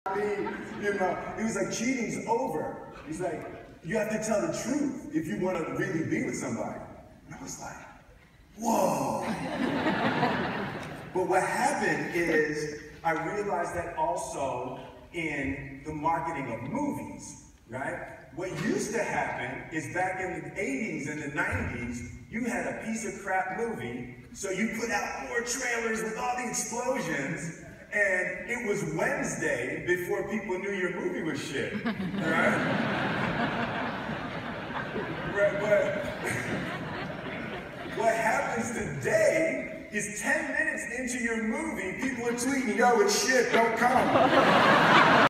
You know, he was like, cheating's over. He's like, you have to tell the truth if you want to really be with somebody. And I was like, whoa. But what happened is I realized that also in the marketing of movies, right? What used to happen is back in the 80s and the 90s, you had a piece of crap movie, so you put out more trailers with all the explosions, and it was Wednesday before people knew your movie was shit, right? But what happens today is 10 minutes into your movie, people are tweeting, yo, it's shit, don't come.